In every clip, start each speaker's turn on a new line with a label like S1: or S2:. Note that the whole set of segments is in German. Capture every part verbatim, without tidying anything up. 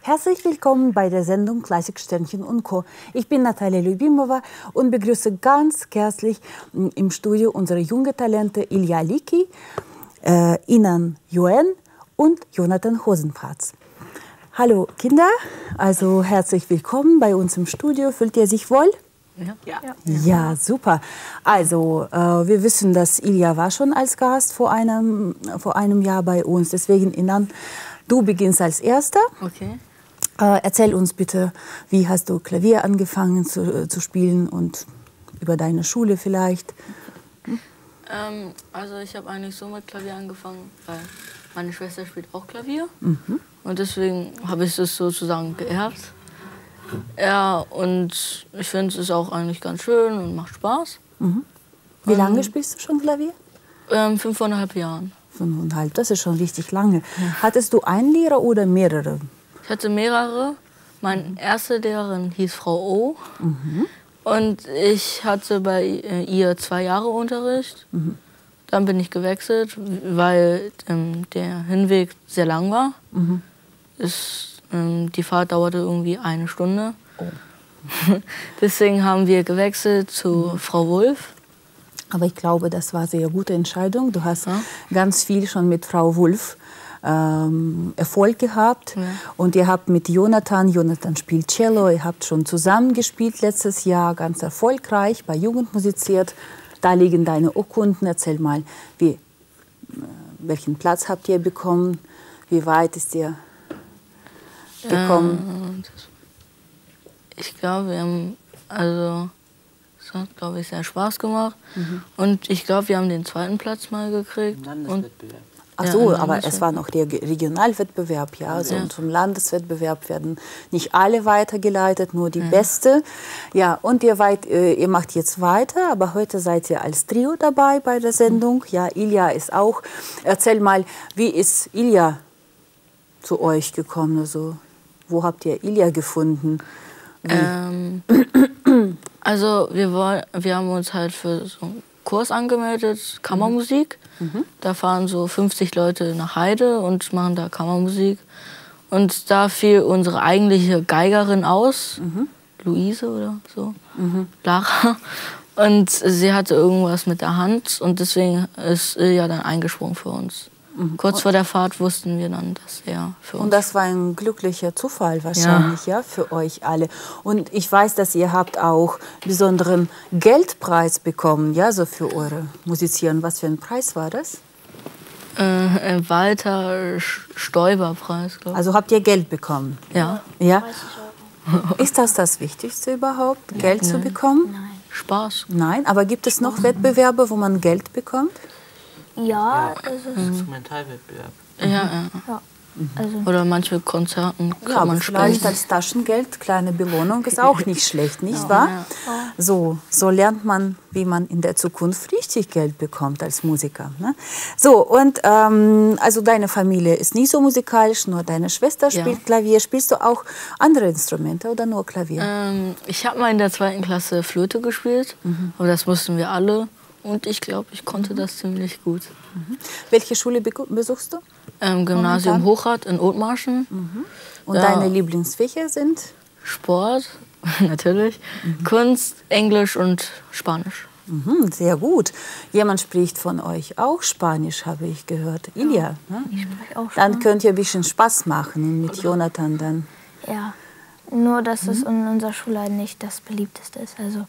S1: Herzlich willkommen bei der Sendung Klassiksternchen und Co. Ich bin Natalia Lyubimova und begrüße ganz herzlich im Studio unsere jungen Talente Ilja Liki, äh, Inan Yuen und Jonathan Hosenfratz. Hallo Kinder, also herzlich willkommen bei uns im Studio. Fühlt ihr sich wohl?
S2: Ja.
S1: Ja. Ja, super. Also, äh, wir wissen, dass Ilja war schon als Gast vor einem, vor einem Jahr bei uns. Deswegen, Inan, du beginnst als Erster.
S2: Okay.
S1: Äh, erzähl uns bitte, wie hast du Klavier angefangen zu, äh, zu spielen und über deine Schule vielleicht?
S2: Hm? Ähm, also ich habe eigentlich so mit Klavier angefangen, weil meine Schwester spielt auch Klavier. Mhm. Und deswegen habe ich es sozusagen geerbt. Ja, und ich finde, es ist auch eigentlich ganz schön und macht Spaß.
S1: Mhm. Wie
S2: und,
S1: lange spielst du schon Klavier?
S2: Ähm, fünfeinhalb Jahren.
S1: Fünfeinhalb, das ist schon richtig lange. Ja. Hattest du einen Lehrer oder mehrere?
S2: Ich hatte mehrere. Meine mhm. erste Lehrerin hieß Frau O. Mhm. Und ich hatte bei ihr zwei Jahre Unterricht. Mhm. Dann bin ich gewechselt, weil ähm, der Hinweg sehr lang war. Mhm. Ist, Die Fahrt dauerte irgendwie eine Stunde. Oh. Deswegen haben wir gewechselt zu mhm. Frau Wulff.
S1: Aber ich glaube, das war eine sehr gute Entscheidung. Du hast ja. ganz viel schon mit Frau Wulff ähm, Erfolg gehabt. Ja. Und ihr habt mit Jonathan, Jonathan spielt Cello, ihr habt schon zusammen gespielt letztes Jahr, ganz erfolgreich, bei Jugend musiziert. Da liegen deine Urkunden. Erzähl mal, wie, äh, welchen Platz habt ihr bekommen? Wie weit ist ihr gekommen?
S2: Äh, ich glaube, wir haben, also, es hat, glaube ich, sehr Spaß gemacht. Mhm. Und ich glaube, wir haben den zweiten Platz mal gekriegt.
S1: Landeswettbewerb. Ach so, ja, aber es war noch der Regionalwettbewerb, ja. Also ja. Und zum Landeswettbewerb werden nicht alle weitergeleitet, nur die ja. Beste. Ja, und ihr, weit, ihr macht jetzt weiter, aber heute seid ihr als Trio dabei bei der Sendung. Ja, Ilja ist auch. Erzähl mal, wie ist Ilja zu euch gekommen? Also, wo habt ihr Ilja gefunden?
S2: Ähm, also wir, wollen, wir haben uns halt für so einen Kurs angemeldet, Kammermusik. Mhm. Da fahren so fünfzig Leute nach Heide und machen da Kammermusik. Und da fiel unsere eigentliche Geigerin aus, mhm. Luise oder so, mhm. Lara. Und sie hatte irgendwas mit der Hand und deswegen ist Ilja dann eingesprungen für uns. Mhm. Kurz vor der Fahrt wussten wir dann, dass er für uns...
S1: Und das war ein glücklicher Zufall wahrscheinlich, ja. ja, für euch alle. Und ich weiß, dass ihr habt auch besonderen Geldpreis bekommen, ja, so für eure Musizieren. Was für ein Preis war das?
S2: Äh, Walter Stoiber-Preis, glaube ich.
S1: Also habt ihr Geld bekommen?
S2: Ja.
S1: Ja? Ist das das Wichtigste überhaupt, Geld Nein. zu bekommen?
S2: Nein. Spaß.
S1: Nein, aber gibt es noch Wettbewerbe, wo man Geld bekommt?
S3: Ja, es ist
S4: Instrumentalwettbewerb.
S2: Ja, ja.
S3: ja. Also
S2: Oder manche Konzerten kann
S1: ja,
S2: man
S1: vielleicht
S2: spenden.
S1: als Taschengeld, kleine Belohnung ist auch nicht schlecht, nicht ja, wahr? Ja. So, so lernt man, wie man in der Zukunft richtig Geld bekommt als Musiker. Ne? So, und ähm, also deine Familie ist nicht so musikalisch, nur deine Schwester spielt ja. Klavier. Spielst du auch andere Instrumente oder nur Klavier?
S2: Ähm, ich habe mal in der zweiten Klasse Flöte gespielt, mhm. aber das mussten wir alle. Und ich glaube, ich konnte mhm. das ziemlich gut.
S1: Mhm. Welche Schule besuchst du?
S2: Ähm, Gymnasium Hochrath in Othmarschen. Mhm.
S1: Und ja. deine Lieblingsfächer sind?
S2: Sport, natürlich, mhm. Kunst, Englisch und Spanisch.
S1: Mhm, sehr gut. Jemand spricht von euch auch Spanisch, habe ich gehört. Ilja, ne?
S3: Ich spreche auch Spanisch.
S1: Dann könnt ihr ein bisschen Spaß machen mit Jonathan dann.
S3: Ja, nur dass mhm. es in unserer Schule nicht das beliebteste ist. Also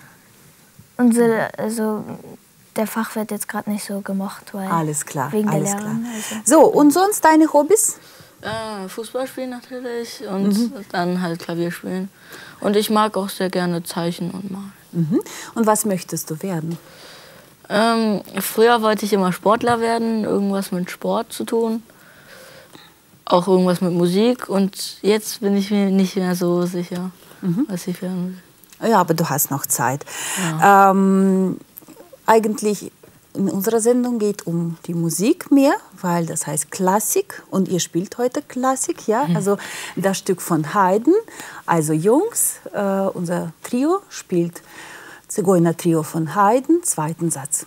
S3: Unsere, also der Fach wird jetzt gerade nicht so gemocht, weil
S1: alles klar,
S3: wegen
S1: alles
S3: der Lehrerin.
S1: Klar. Also. So, und sonst deine Hobbys?
S2: Äh, Fußball spielen natürlich und mhm. dann halt Klavier spielen. Und ich mag auch sehr gerne zeichnen und malen.
S1: Mhm. Und was möchtest du werden?
S2: Ähm, früher wollte ich immer Sportler werden, irgendwas mit Sport zu tun. Auch irgendwas mit Musik. Und jetzt bin ich mir nicht mehr so sicher, mhm. was ich werden will.
S1: Ja, aber du hast noch Zeit. Ja. Ähm, eigentlich in unserer Sendung geht es um die Musik mehr, weil das heißt Klassik und ihr spielt heute Klassik, ja. Mhm. Also das Stück von Haydn. Also Jungs, äh, unser Trio spielt Zigeuner-Trio von Haydn, zweiten Satz.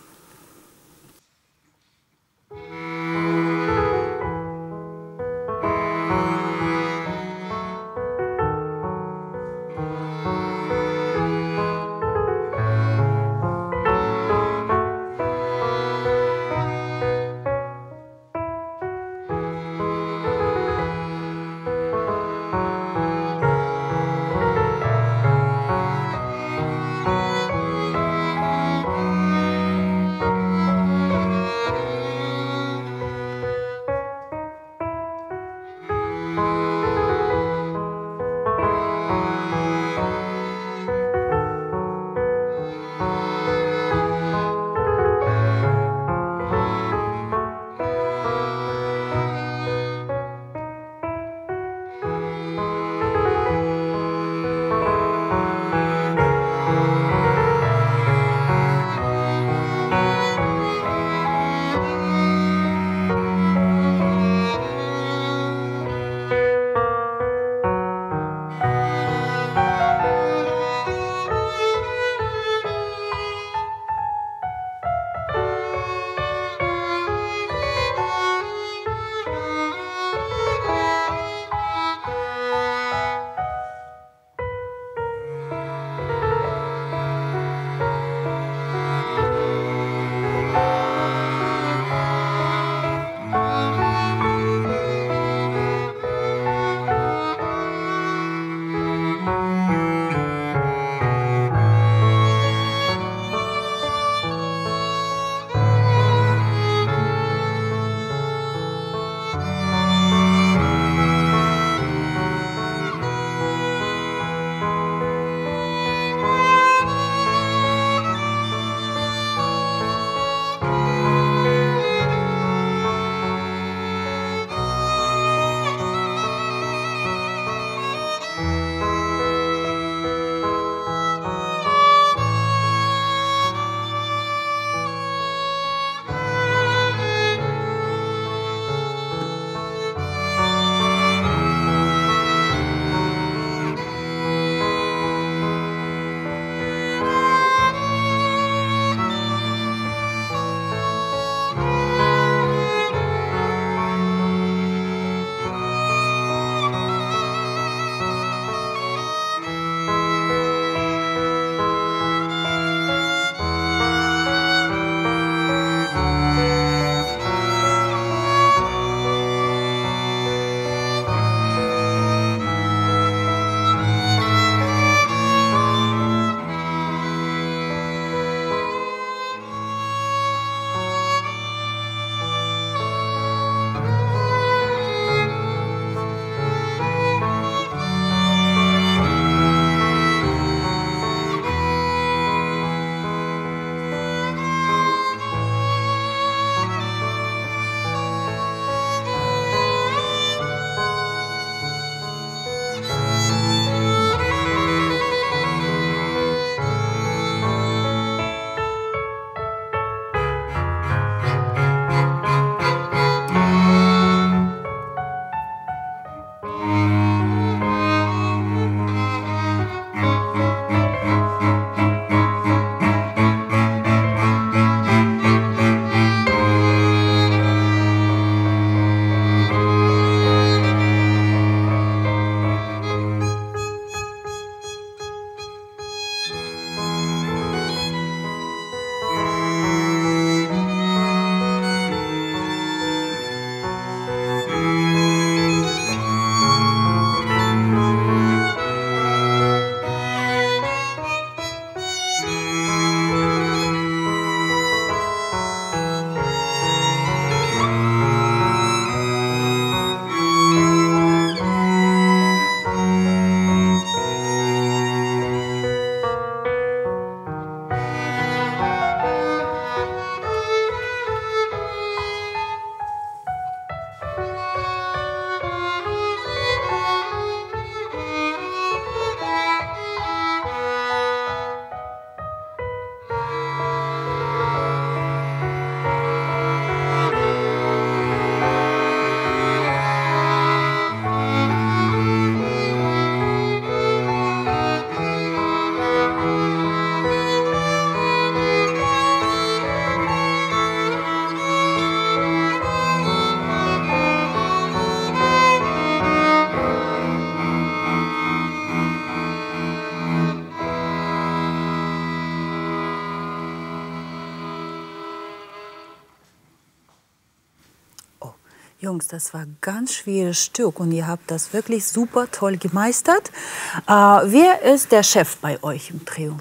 S1: Jungs, das war ein ganz schweres Stück und ihr habt das wirklich super toll gemeistert. Äh, wer ist der Chef bei euch im Trio?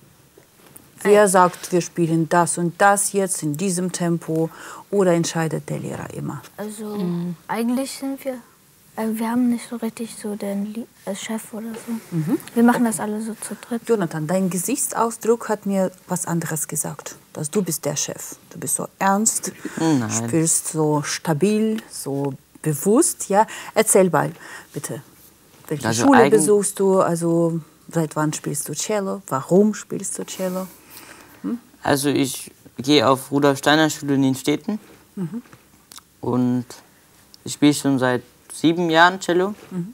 S1: Wer sagt, wir spielen das und das jetzt in diesem Tempo, oder entscheidet der Lehrer immer?
S3: Also mhm. eigentlich sind wir, äh, wir haben nicht so richtig so den Lie äh, Chef oder so. Mhm. Wir machen das alle so zu dritt.
S1: Jonathan, dein Gesichtsausdruck hat mir was anderes gesagt. Dass du bist der Chef. Du bist so ernst,
S4: Nein.
S1: spielst so stabil, so bewusst. Ja, erzähl mal bitte. Welche
S4: Also
S1: Schule
S4: eigen-
S1: besuchst du? Also seit wann spielst du Cello? Warum spielst du Cello?
S4: Also ich gehe auf Rudolf-Steiner-Schule in den Städten.
S1: Mhm.
S4: Und ich spiele schon seit sieben Jahren Cello.
S1: Mhm.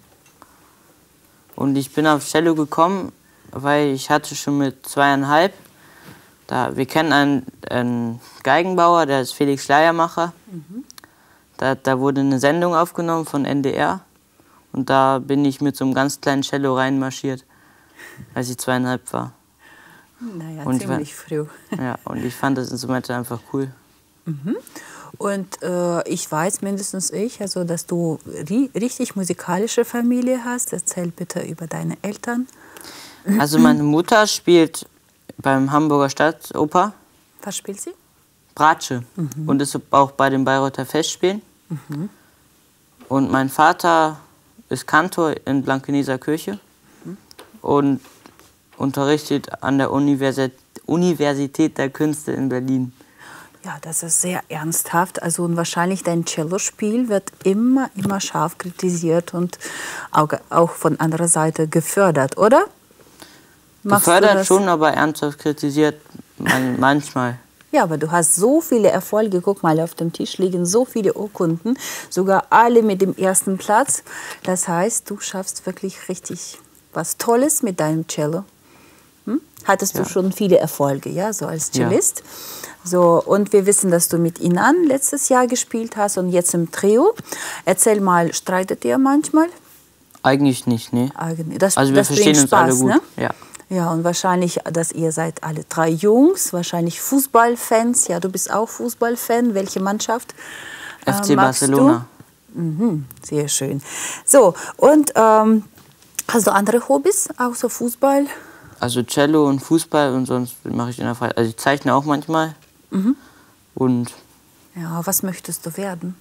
S4: Und ich bin auf Cello gekommen, weil ich hatte schon mit zweieinhalb, da, wir kennen einen, einen Geigenbauer, der ist Felix Schleiermacher.
S1: Mhm.
S4: Da, da wurde eine Sendung aufgenommen von N D R. Und da bin ich mit so einem ganz kleinen Cello reinmarschiert, als ich zweieinhalb war.
S1: Naja,
S4: und
S1: ziemlich
S4: ich,
S1: früh.
S4: Ja, und ich fand das Instrument einfach cool.
S1: Mhm. Und äh, ich weiß, mindestens ich, also, dass du ri richtig musikalische Familie hast. Erzähl bitte über deine Eltern.
S4: Also meine Mutter spielt beim Hamburger Staatsoper.
S1: Was spielt sie?
S4: Bratsche. Mhm. Und ist auch bei den Bayreuther Festspielen.
S1: Mhm.
S4: Und mein Vater ist Kantor in Blankeneser Kirche. Mhm. Und unterrichtet an der Universität, Universität der Künste in Berlin.
S1: Ja, das ist sehr ernsthaft. Also und wahrscheinlich dein Cellospiel wird immer, immer scharf kritisiert und auch, auch von anderer Seite gefördert, oder? Machst du
S4: Gefördert
S1: das?
S4: schon, aber ernsthaft kritisiert man, manchmal.
S1: Ja, aber du hast so viele Erfolge. Guck mal, auf dem Tisch liegen so viele Urkunden, sogar alle mit dem ersten Platz. Das heißt, du schaffst wirklich richtig was Tolles mit deinem Cello. Hm? Hattest
S4: Ja.
S1: du schon viele Erfolge, ja, so als
S4: Ja.
S1: Cellist. So, und wir wissen, dass du mit Inan letztes Jahr gespielt hast und jetzt im Trio. Erzähl mal, streitet ihr manchmal?
S4: Eigentlich nicht, nee.
S1: Eigentlich- Das,
S4: Also wir
S1: das
S4: verstehen
S1: bringt
S4: uns
S1: Spaß,
S4: alle gut.
S1: ne?
S4: Ja.
S1: Ja, und wahrscheinlich, dass ihr seid alle drei Jungs, wahrscheinlich Fußballfans. Ja, du bist auch Fußballfan. Welche Mannschaft äh,
S4: F C
S1: magst
S4: Barcelona.
S1: du? Mhm, sehr schön. So, und ähm, hast du andere Hobbys, außer Fußball?
S4: Also Cello und Fußball und sonst mache ich in der Freizeit. Also ich zeichne auch manchmal.
S1: Mhm.
S4: Und
S1: Ja, was möchtest du werden?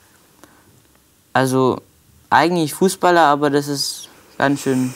S4: also eigentlich Fußballer, aber das ist ganz schön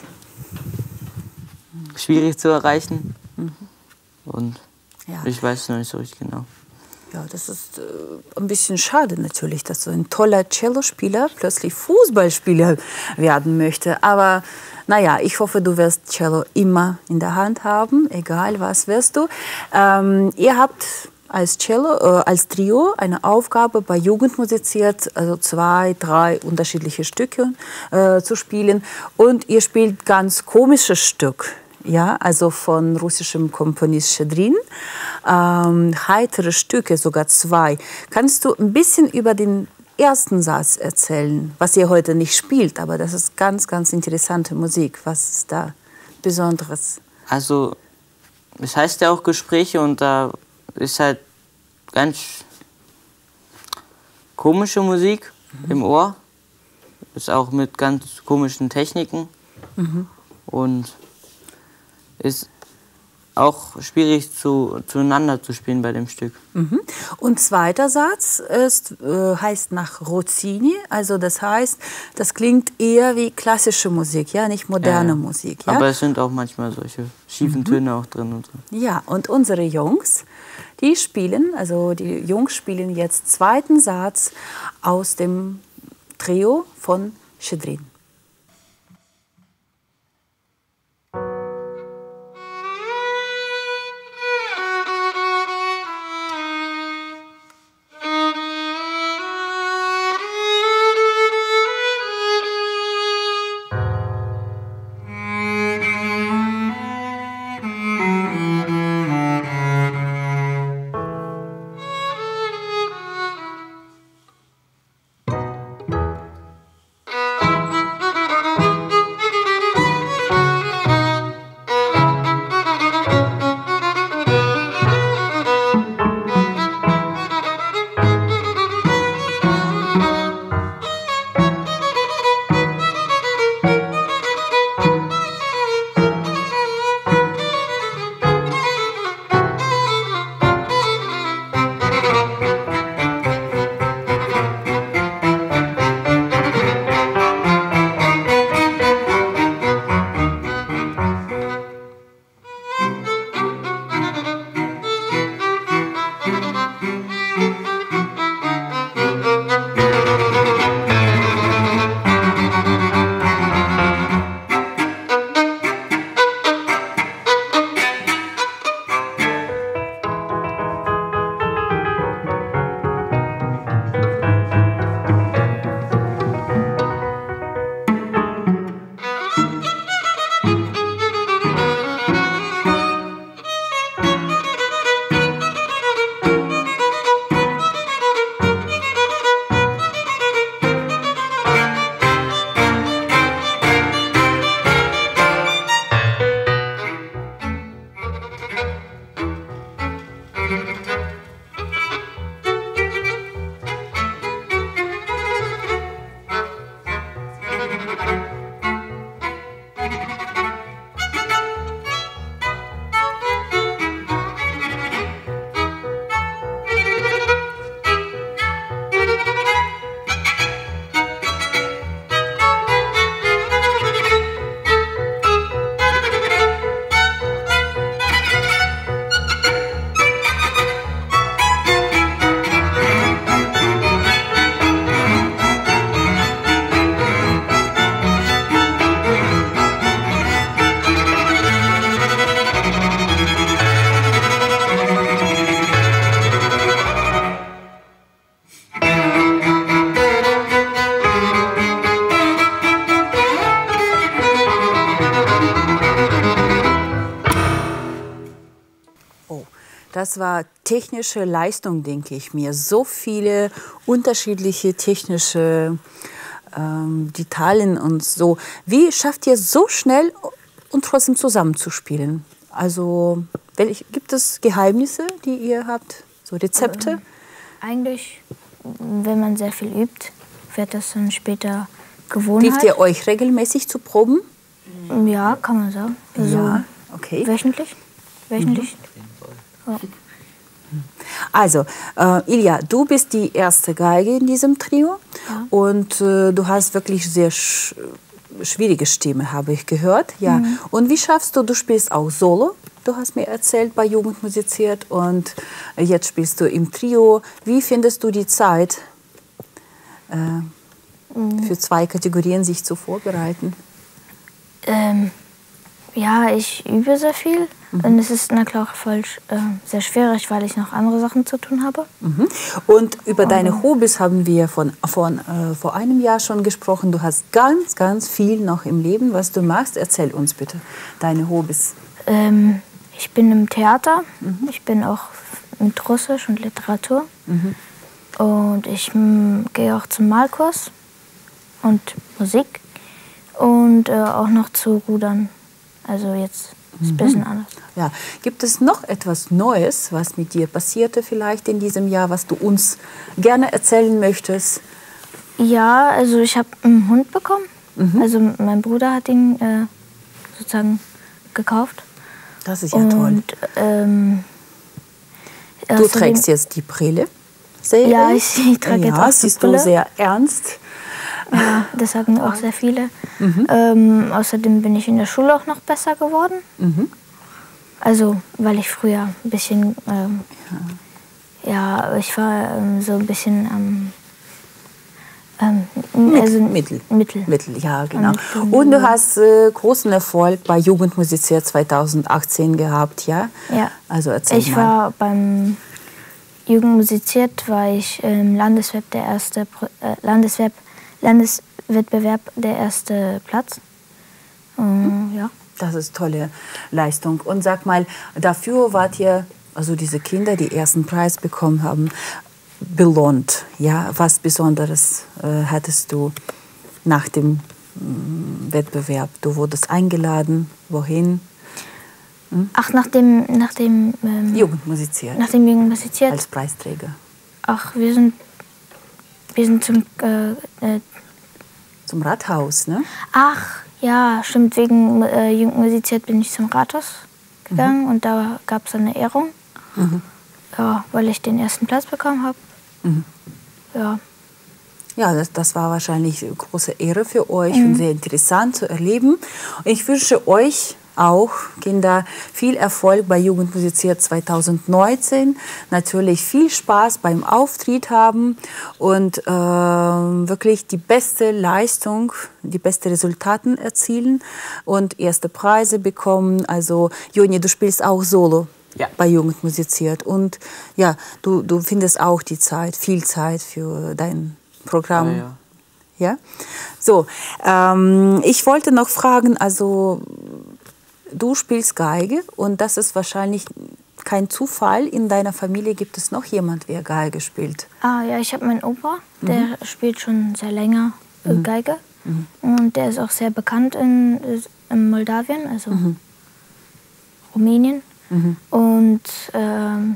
S4: schwierig zu erreichen.
S1: Mhm.
S4: Und
S1: Ja.
S4: ich weiß es noch nicht so richtig genau.
S1: Ja, das ist äh, ein bisschen schade natürlich, dass so ein toller Cellospieler plötzlich Fußballspieler werden möchte. Aber naja, ich hoffe, du wirst Cello immer in der Hand haben, egal was wirst du. Ähm, ihr habt als Cello, äh, als Trio eine Aufgabe bei Jugend musiziert, also zwei, drei unterschiedliche Stücke äh, zu spielen. Und ihr spielt ganz komisches Stück. Ja, also von russischem Komponist Schedrin. Ähm, heitere Stücke, sogar zwei. Kannst du ein bisschen über den ersten Satz erzählen, was ihr heute nicht spielt, aber das ist ganz, ganz interessante Musik. Was ist da Besonderes?
S4: Also es heißt ja auch Gespräche und da ist halt ganz komische Musik mhm. im Ohr. Ist auch mit ganz komischen Techniken. Mhm. Und ist auch schwierig zu, zueinander zu spielen bei dem Stück.
S1: Mhm. Und zweiter Satz ist, äh, heißt nach Rossini, also das heißt, das klingt eher wie klassische Musik, ja, nicht moderne
S4: ja, ja.
S1: Musik. Ja?
S4: Aber es sind auch manchmal solche schiefen
S1: Mhm.
S4: Töne auch drin und so.
S1: Ja, und unsere Jungs, die spielen, also die Jungs spielen jetzt zweiten Satz aus dem Trio von Schedrin.
S5: Thank you.
S1: das war technische Leistung, denke ich mir. So viele unterschiedliche technische ähm, Details und so. Wie schafft ihr so schnell und trotzdem zusammenzuspielen? Also welch, gibt es Geheimnisse, die ihr habt? So Rezepte?
S3: Ähm, eigentlich, wenn man sehr viel übt, wird das dann später Gewohnheit.
S1: Trifft ihr euch regelmäßig zu Proben?
S3: Ja, kann man sagen. Also
S1: ja, okay.
S3: Wöchentlich. Wöchentlich.
S1: Mhm. Ja. Also, äh, Ilja, du bist die erste Geige in diesem Trio. Ja. Und äh, du hast wirklich sehr sch schwierige Stimme, habe ich gehört. Ja. Mhm. Und wie schaffst du, du spielst auch Solo, du hast mir erzählt, bei Jugend musiziert und jetzt spielst du im Trio. Wie findest du die Zeit, äh, mhm. für zwei Kategorien sich zu vorbereiten?
S3: Ähm, ja, ich übe sehr viel. Mhm. Und es ist na klar voll äh, sehr schwierig, weil ich noch andere Sachen zu tun habe.
S1: Mhm. Und über deine Hobbys haben wir von, von, äh, vor einem Jahr schon gesprochen. Du hast ganz, ganz viel noch im Leben, was du machst. Erzähl uns bitte deine Hobbys.
S3: Ähm, ich bin im Theater. Mhm. Ich bin auch mit Russisch und Literatur. Mhm. Und ich gehe auch zum Malkurs und Musik. Und äh, auch noch zu Rudern. Also jetzt ist es ein bisschen anders.
S1: Ja. Gibt es noch etwas Neues, was mit dir passierte vielleicht in diesem Jahr, was du uns gerne erzählen möchtest?
S3: Ja, also ich habe einen Hund bekommen. Mhm. Also mein Bruder hat ihn äh, sozusagen gekauft.
S1: Das ist ja toll.
S3: Und, ähm,
S1: du trägst jetzt die Brille?
S3: Sehr ja, ich, ich trage
S1: ja,
S3: jetzt auch
S1: siehst die Brille. Du sehr ernst.
S3: Ja, das sagen auch sehr viele. Mhm. Ähm, außerdem bin ich in der Schule auch noch besser geworden. Mhm. Also, weil ich früher ein bisschen, ähm, ja. ja, ich war ähm, so ein bisschen am, ähm, also
S1: Mittel.
S3: Mittel.
S1: Mittel, ja, genau. Und du hast äh, großen Erfolg bei Jugend musiziert zwanzig achtzehn gehabt, ja?
S3: Ja.
S1: Also erzähl
S3: ich
S1: mal.
S3: war beim Jugend musiziert, war ich im Landesweb der erste, äh, Landesweb Landeswettbewerb der erste Platz. Ähm, ja.
S1: Das ist tolle Leistung. Und sag mal, dafür wart ihr, also diese Kinder, die ersten Preis bekommen haben, belohnt. Ja? Was Besonderes äh, hattest du nach dem äh, Wettbewerb? Du wurdest eingeladen. Wohin?
S3: Hm? Ach, nach dem, nach dem ähm,
S1: Jugend musiziert.
S3: Nach dem Jugend musiziert.
S1: Als Preisträger.
S3: Ach, wir sind Wir sind zum, äh, äh,
S1: zum Rathaus, ne?
S3: Ach, ja, stimmt. Wegen äh, Jugend musiziert bin ich zum Rathaus gegangen. Mhm. Und da gab es eine Ehrung. Mhm. Ja, weil ich den ersten Platz bekommen habe. Mhm. Ja.
S1: Ja, das, das war wahrscheinlich eine große Ehre für euch mhm. und sehr interessant zu erleben. Ich wünsche euch auch, Kinder, viel Erfolg bei Jugend musiziert zwanzig neunzehn. Natürlich viel Spaß beim Auftritt haben und äh, wirklich die beste Leistung, die besten Resultate erzielen und erste Preise bekommen. Also Joni, du spielst auch Solo. Ja. Bei Jugend musiziert. Und ja, du, du findest auch die Zeit, viel Zeit für dein Programm. Ja, ja. Ja? So, ähm, ich wollte noch fragen, also du spielst Geige und das ist wahrscheinlich kein Zufall. In deiner Familie gibt es noch jemand, der Geige spielt.
S3: Ah ja, ich habe meinen Opa, der mhm. spielt schon sehr länger mhm. Geige. Mhm. Und der ist auch sehr bekannt in, in Moldawien, also mhm. Rumänien. Mhm. Und ähm,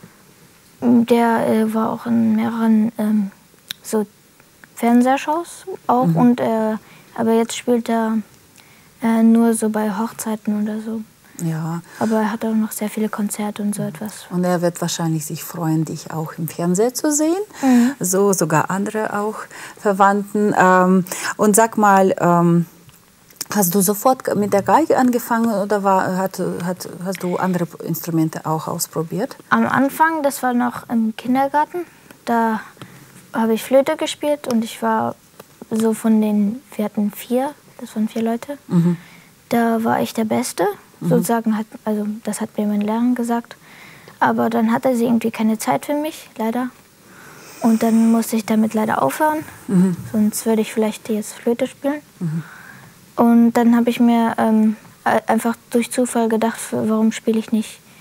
S3: der äh, war auch in mehreren ähm, so Fernsehshows auch. Mhm. Und, äh, aber jetzt spielt er äh, nur so bei Hochzeiten oder so.
S1: Ja.
S3: Aber er hat auch noch sehr viele Konzerte und so etwas.
S1: Und er wird wahrscheinlich sich freuen, dich auch im Fernsehen zu sehen. Mhm. So sogar andere auch Verwandten. Ähm, und sag mal, ähm, hast du sofort mit der Geige angefangen oder war, hat, hat, hast du andere Instrumente auch ausprobiert?
S3: Am Anfang, das war noch im Kindergarten, da habe ich Flöte gespielt und ich war so von den, wir hatten vier, das waren vier Leute, mhm. da war ich der Beste, mhm. sozusagen, hat, also das hat mir mein Lehrer gesagt. Aber dann hatte sie irgendwie keine Zeit für mich, leider. Und dann musste ich damit leider aufhören, mhm. sonst würde ich vielleicht jetzt Flöte spielen. Mhm. Und dann habe ich mir ähm, einfach durch Zufall gedacht, warum spiele ich nicht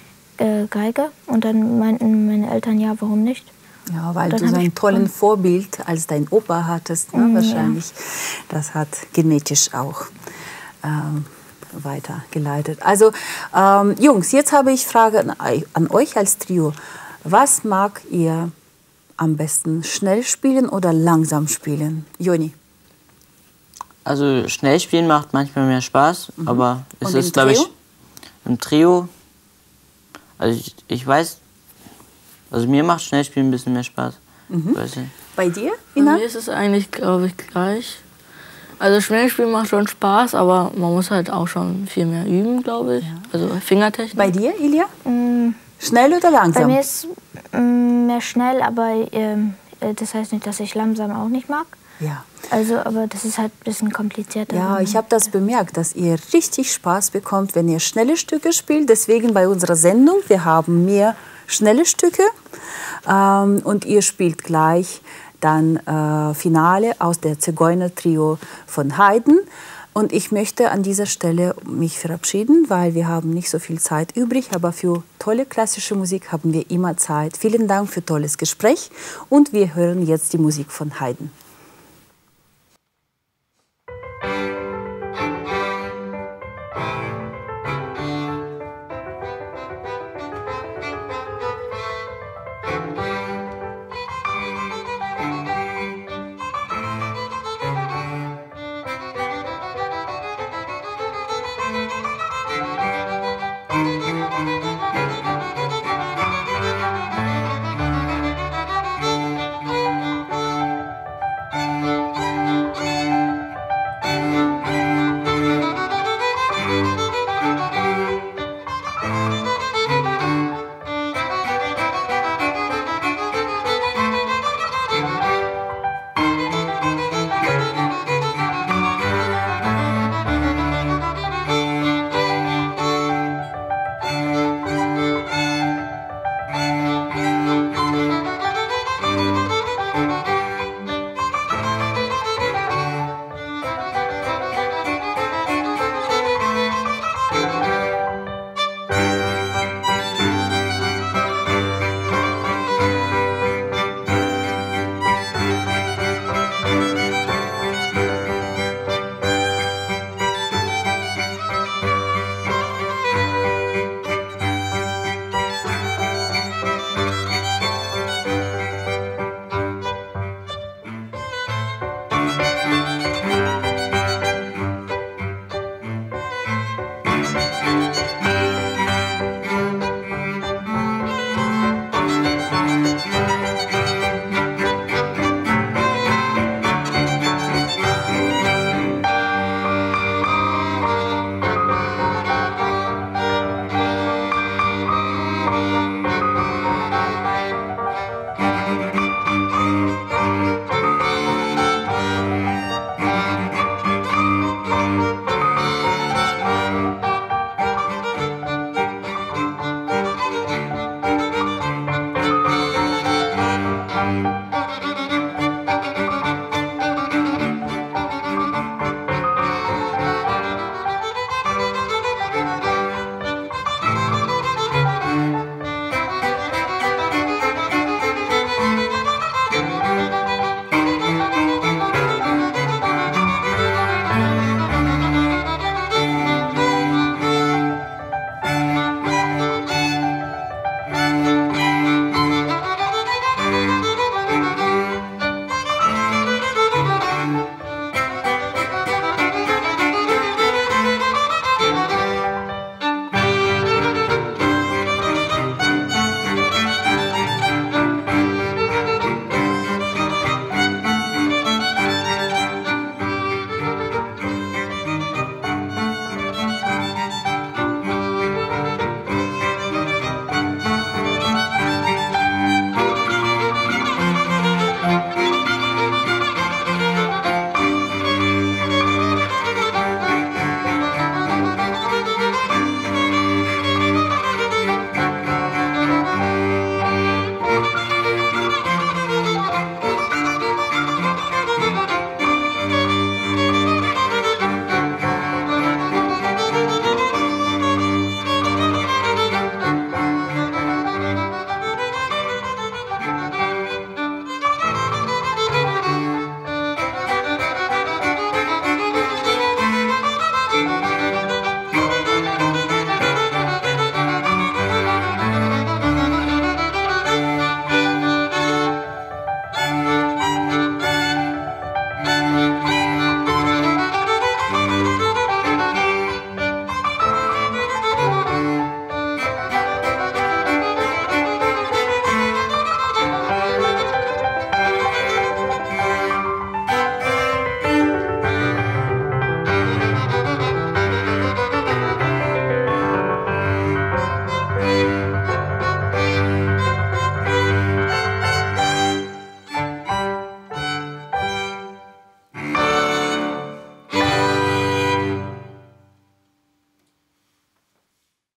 S3: äh, Geige. Und dann meinten meine Eltern, ja, warum nicht?
S1: Ja, weil du so ein tolles Vorbild als dein Opa hattest, ne? Wahrscheinlich. Ja. Das hat genetisch auch ähm, weitergeleitet. Also ähm, Jungs, jetzt habe ich Frage an, an euch als Trio. Was mag ihr am besten? Schnell spielen oder langsam spielen? Joni?
S4: Also schnell spielen macht manchmal mehr Spaß, mhm. aber es
S1: Und
S4: ist, glaube ich, im Trio. Also ich, ich weiß, also mir macht Schnellspielen ein bisschen mehr Spaß.
S1: Mhm.
S4: Weiß ich.
S1: Bei dir,
S2: Ina? Bei mir ist es eigentlich, glaube ich, gleich. Also Schnellspielen macht schon Spaß, aber man muss halt auch schon viel mehr üben, glaube ich. Ja. Also Fingertechnik.
S1: Bei dir, Ilja?
S3: Mm.
S1: Schnell oder langsam?
S3: Bei mir ist mm, mehr schnell, aber ähm, das heißt nicht, dass ich langsam auch nicht mag.
S1: Ja.
S3: Also, aber das ist halt ein bisschen komplizierter.
S1: Ja, ich habe das bemerkt, dass ihr richtig Spaß bekommt, wenn ihr schnelle Stücke spielt. Deswegen bei unserer Sendung, wir haben mehr schnelle Stücke ähm, und ihr spielt gleich dann äh, Finale aus der Zigeuner-Trio von Haydn. Und ich möchte an dieser Stelle mich verabschieden, weil wir haben nicht so viel Zeit übrig, aber für tolle klassische Musik haben wir immer Zeit. Vielen Dank für tolles Gespräch und wir hören jetzt die Musik von Haydn.